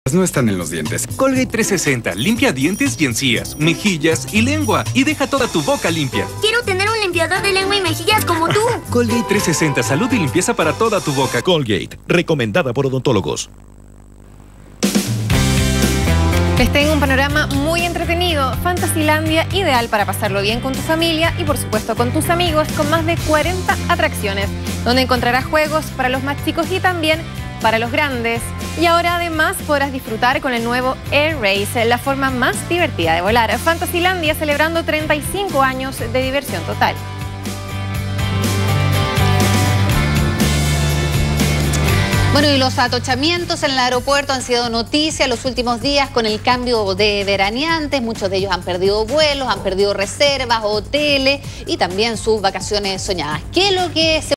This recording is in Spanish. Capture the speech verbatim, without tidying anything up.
no están en los dientes. Colgate trescientos sesenta limpia dientes y encías, mejillas y lengua y deja toda tu boca limpia. Quiero tener un limpiador de lengua y mejillas como tú. Colgate trescientos sesenta, salud y limpieza para toda tu boca. Colgate, recomendada por odontólogos. Les tengo un panorama muy entretenido. Fantasylandia, ideal para pasarlo bien con tu familia y por supuesto con tus amigos, con más de cuarenta atracciones, donde encontrarás juegos para los más chicos y también para los grandes. Y ahora además podrás disfrutar con el nuevo Air Race, la forma más divertida de volar. Fantasylandia celebrando treinta y cinco años de diversión total. Bueno, y los atochamientos en el aeropuerto han sido noticia los últimos días con el cambio de veraneantes. Muchos de ellos han perdido vuelos, han perdido reservas, hoteles y también sus vacaciones soñadas. ¿Qué es lo que se